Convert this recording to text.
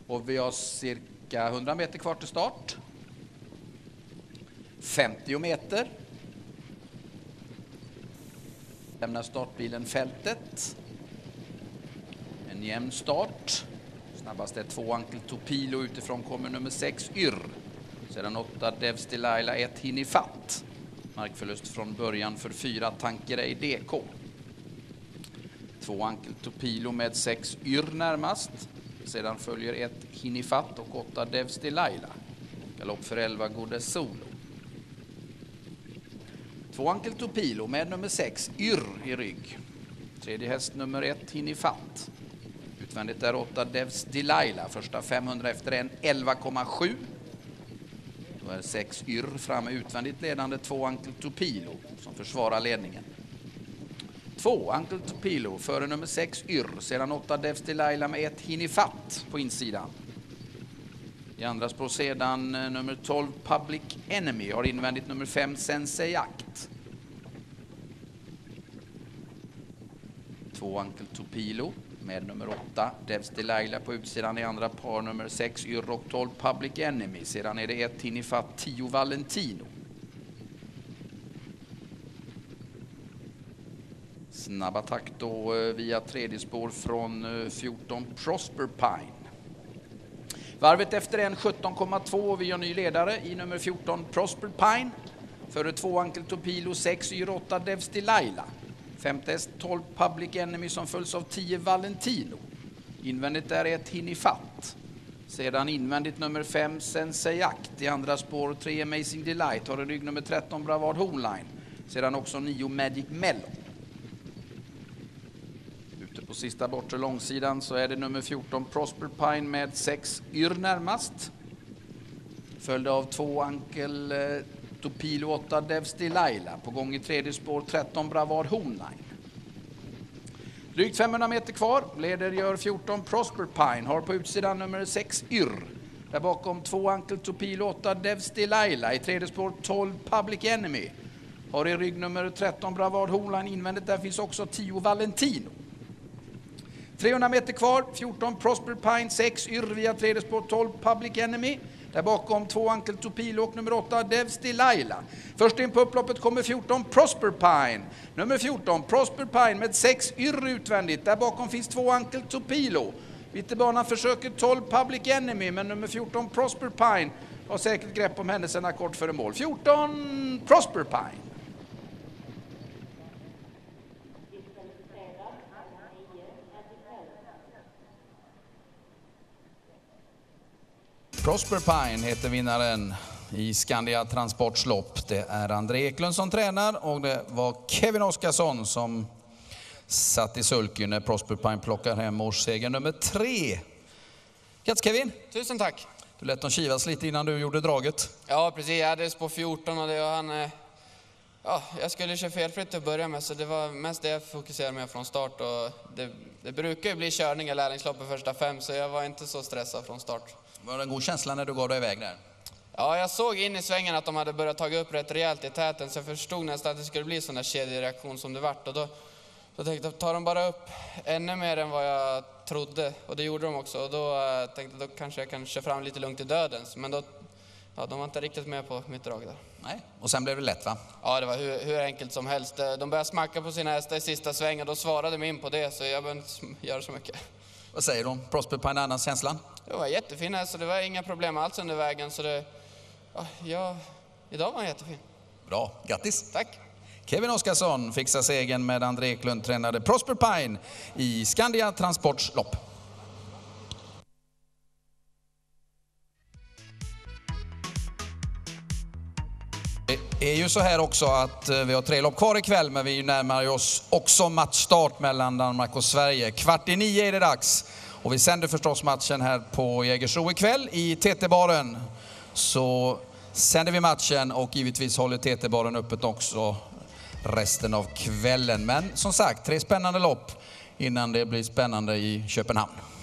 Och vi har cirka 100 meter kvar till start. 50 meter. Lämnar startbilen fältet. En jämn start. Snabbast är 2 Uncle Topilo, utifrån kommer nummer 6 Yr. Sedan 8 Devs Delilah, 1 Hinifatt. Markförlust från början för 4 Tankeray DK. 2 Uncle Topilo med 6 Yr närmast. Sedan följer 1 Hinifatt och 8 Devs Delilah. Galopp för 11 Godes Solo. 2 Uncle Topilo med nummer 6 Yr i rygg. Tredje häst nummer 1 Hinifatt. Utvändigt är 8 Devs Delilah. Första 500 efter en 11,7. Då är 6 Yr framme utvändigt, ledande 2 Uncle Topilo som försvarar ledningen. 2 Uncle Topilo före nummer 6 Yr. Sedan 8 Devs Delilah med 1 Hinifatt på insidan. I andra spår sedan nummer 12 Public Enemy har invändigt nummer 5 Sensei Jakt. 2 Uncle Topilo med nummer 8 Devs Delilah på utsidan, i andra par nummer 6 Yr och 12 Public Enemy. Sedan är det 1 Hinifatt, 10 Valentino. Snabb attack då via tredje spår från 14 Prosper Pine. Varvet efter en 17,2. Vi har ny ledare i nummer 14 Prosper Pine. Före 2 Uncle Topilo, 6 Yr, 8 Devs Delilah. Femte häst 12 Public Enemy som följs av 10 Valentino. Invändigt är 1 Hinifatt. Sedan invändigt nummer 5 Sensei Jakt. I andra spår 3 Amazing Delight. Har i rygg nummer 13 Bravard Hornline. Sedan också 9 Magic Melon. Ute på sista bortre långsidan så är det nummer 14 Prosper Pine med 6 Yr närmast. Följd av 2 Uncle Topilo, 8 Devs Delilah. På gång i tredje spår 13 Bravard Hornline. Drygt 500 meter kvar. Leder gör 14 Prosper Pine. Har på utsidan nummer 6 Yr. Där bakom 2 Uncle Topilo, 8 Devs Delilah. I tredje spår 12 Public Enemy. Har i rygg nummer 13 Bravard Hornline. Invändigt där finns också 10 Valentino. 300 meter kvar. 14 Prosper Pine, 6 Yr via tredje spår 12 Public Enemy. Där bakom 2 Uncle Topilo och nummer 8 Devs Delilah. Först in på upploppet kommer 14 Prosper Pine. Nummer 14 Prosper Pine med 6 Yr utvändigt. Där bakom finns 2 Uncle Topilo. Vitterbanan försöker 12 Public Enemy, men nummer 14 Prosper Pine har säkert grepp om händelserna kort före mål. 14 Prosper Pine. Prosper Pine heter vinnaren i Skandia Transports lopp. Det är André Eklund som tränar och det var Kevin Oskarsson som satt i sulken när Prosper Pine plockar hem årsseger nummer 3. Grattis Kevin! Tusen tack! Du lät dem kivas lite innan du gjorde draget. Ja precis, jag hade på 14 och det var han... Ja, jag skulle köra felfritt att börja med, så det var mest det jag fokuserade med från start. Och det brukar ju bli körning i lärlingsloppet första 5, så jag var inte så stressad från start. Var det en god känsla när du gav dig iväg där? Ja, jag såg in i svängen att de hade börjat ta upp rätt rejält i täten, så jag förstod nästan att det skulle bli sån där kedjereaktion som det vart. Och då tänkte jag, tar de bara upp ännu mer än vad jag trodde, och det gjorde de också. Och då tänkte jag, då kanske jag kan köra fram lite lugnt i dödens, men då... Ja, de var inte riktigt med på mitt drag där. Nej, och sen blev det lätt va? Ja, det var hur enkelt som helst. De började smacka på sina hästar i sista svängen, då svarade de in på det, så jag behövde inte göra så mycket. Vad säger de? Prosper Pine, annars känslan? Det var jättefin häst, så det var inga problem alls under vägen. Så det, ja, idag var han jättefin. Bra, grattis! Tack! Kevin Oskarsson fixar segern med André Eklund, tränade Prosper Pine i Skandia Transports lopp. Det är ju så här också att vi har 3 lopp kvar ikväll, men vi närmar oss också matchstart mellan Danmark och Sverige. 8:45 är det dags. Och vi sänder förstås matchen här på Jägersro ikväll i TT-baren. Så sänder vi matchen och givetvis håller TT-baren öppet också resten av kvällen. Men som sagt, 3 spännande lopp innan det blir spännande i Köpenhamn.